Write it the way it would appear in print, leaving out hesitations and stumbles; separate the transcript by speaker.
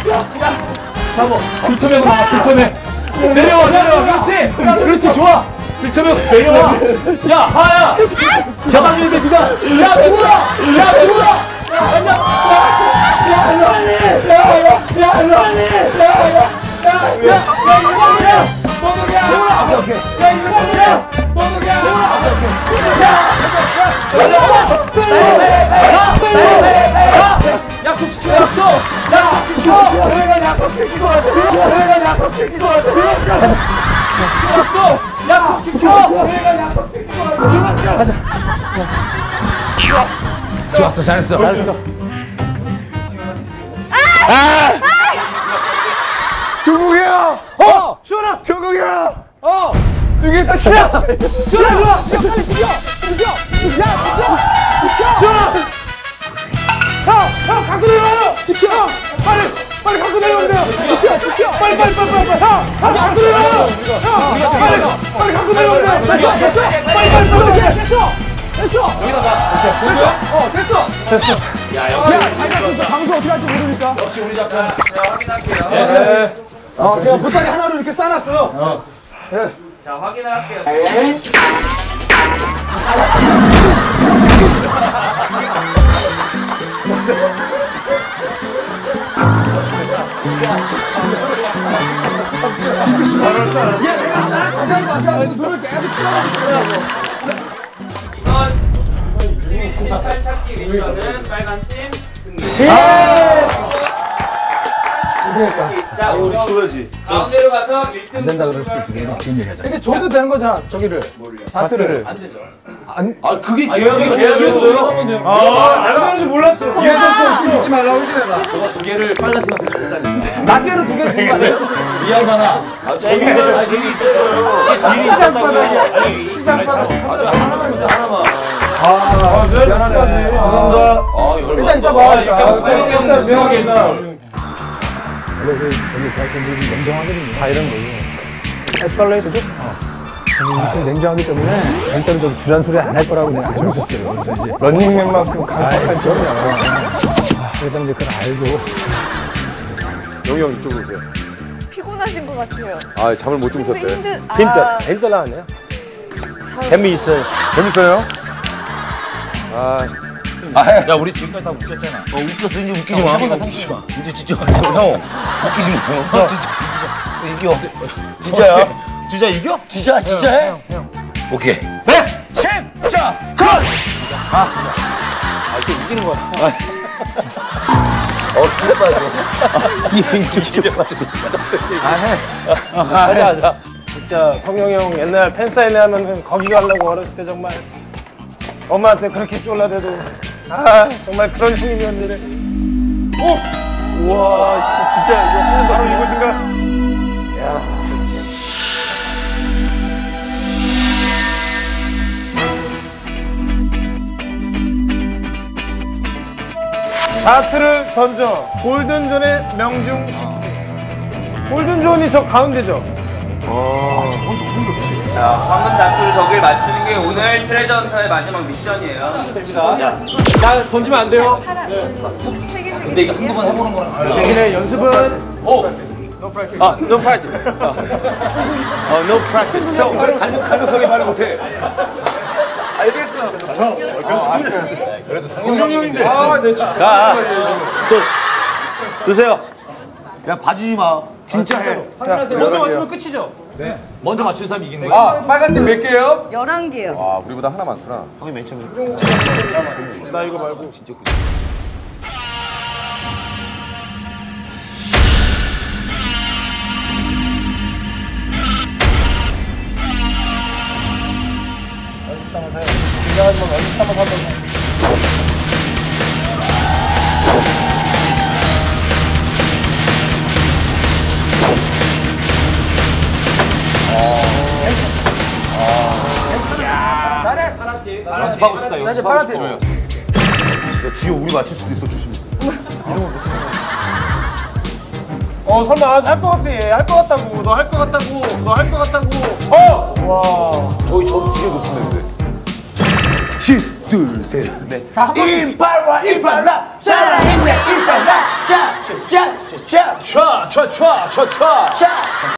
Speaker 1: 잡어. 불쳐내고 나가. 불쳐내. 내려와. 그렇지. 그렇지. 좋아. 불쳐내고 내려와. 야 하야. 잡아주는데 누가? 야 죽어라. 약속 지켜. 저희가 약속 지키고 가야 돼. 약속 지켜. 가자. 좋았어. 잘했어.
Speaker 2: 종국이야. 시원아. 종국이야. 두 개 다 시원. 시원아. 빨리 비켜. 야, 비켜. 형, 갖고 내려와요. 지켜. 빨리 갖고 내려오면 돼요. 지켜. 빨리. 형, 갖고 내려와요. 빨리 갖고 내려오면 돼요. 됐어.
Speaker 1: 여기다 봐.
Speaker 2: 됐어. 야, 방송 어떻게 할지 모르니까.
Speaker 1: 역시 우리 작전. 제가 확인할게요.
Speaker 2: 네. 제가 보따리 하나로 이렇게 싸놨어요.
Speaker 1: 자, 확인을 할게요.
Speaker 2: 눈을 계속 쳐다보고
Speaker 1: 이건 시민탈 찾기 미션은 빨간 팀 승리. 자, 우리 줘야지. 가운데로 가서 1등 안 된다 그럴 수 있겠네.
Speaker 2: 근데 줘도 되는 거잖아. 저기를. 다트를.
Speaker 1: 안 되죠.
Speaker 2: 그게
Speaker 1: 계약이었어요. 안 되는 줄 몰랐어.
Speaker 2: 이랬었어. 믿지 말라고 그러지 내가.
Speaker 1: 저거 두 개를 빨간 팀한테 줬다니까.
Speaker 2: 낱개로 두 개 준 거 아니야?
Speaker 1: 이 양반아. 저기 있었어요. 시작하고.
Speaker 2: 미안하네. 감사합니다. 일단 이따 봐.
Speaker 1: 일단 조용하게.
Speaker 2: 원래 저기 저기 냉정하거든요. 다 이런 거예요. 에스컬레이터죠? 좀 냉정하기 때문에 일단 좀 주란 소리 안 할 거라고 내가 알고 있었어요. 그래서 이제 런닝맨만큼 강력한 지원이야. 그래서 이제 그걸 알고.
Speaker 3: 영희 형 이쪽으로 오세요.
Speaker 4: 피곤하신 것 같아요.
Speaker 3: 아, 잠을 못 주무셨대.
Speaker 2: 힌트 나왔네요.
Speaker 3: 재미있어요. 재밌어요?
Speaker 1: 야, 우리 지금까지 다 웃겼잖아.
Speaker 3: 웃겼어. 이제 웃기지 마. 이제 진짜 형. 웃기지 마. 진짜 이겨. 진짜야?
Speaker 1: 진짜 이겨?
Speaker 3: 진짜 해? 오케이.
Speaker 1: 네! 진짜! 컷!
Speaker 3: 이렇게 이기는 거야. 기대 빠져. 기대 빠져.
Speaker 2: 하자. 진짜 성영이 형 옛날 팬사인회 하면은 거기 가려고 어렸을 때 정말 엄마한테 그렇게 쫄라대도 정말 그런 형님이었는데. 우와 진짜 이거 바로 이곳인가? 야. 다트를 던져 골든존에 명중시키세요. 골든존이 저 가운데죠?
Speaker 1: 자, 황금 단투를 적을 맞추는 게 오늘 트레저 헌터의 마지막 미션이에요.
Speaker 2: 나 던지면 안 돼요.
Speaker 1: 근데 이거 한두 번 해보는 거랑
Speaker 2: 대신에 연습은
Speaker 3: no practice. no practice. 형, 간략하게 말을 못해. 알겠어. 그래도 성룡 형인데. 자, 드세요. 야, 봐주지 마. 진짜 해.
Speaker 2: 먼저 맞추면 끝이죠?
Speaker 1: 네. 먼저 맞춘 사람이 이기는 거야.
Speaker 2: 빨간 팀 몇 개요?
Speaker 4: 11개요.
Speaker 3: 아, 우리보다 하나 많구나.
Speaker 1: 형이 맨 처음에.
Speaker 2: 나 이거 말고
Speaker 3: 진짜
Speaker 2: 연습 삼아서 해요. 긴장하지 말고 연습 삼아서 한번 해.
Speaker 1: 연습하고 싶다. 연습하고 싶어.
Speaker 3: 야, 지효 우리 맞출 수도 있어. 조심해.
Speaker 2: 설마 할 것 같아. 할 것 같다고. 너 할 것 같다고. 너 할 것 같다고. 와.
Speaker 3: 저도 지효 높은데. 10, 2, 3, 넷. 임팔라, 임팔라, 살아있네, 임팔라. 자,
Speaker 1: 촤.